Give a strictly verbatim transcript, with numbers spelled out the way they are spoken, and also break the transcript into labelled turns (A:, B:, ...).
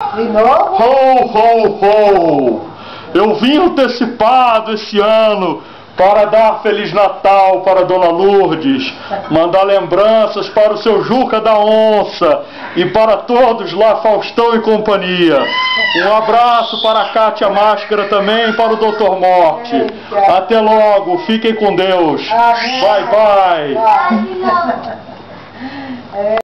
A: De novo?
B: Ho, ho, ho! Eu vim antecipado esse ano para dar Feliz Natal para Dona Lourdes, mandar lembranças para o seu Juca da Onça e para todos lá, Faustão e companhia. Um abraço para a Cátia Máscara também e para o doutor Morte. Até logo, fiquem com Deus. Bye, bye.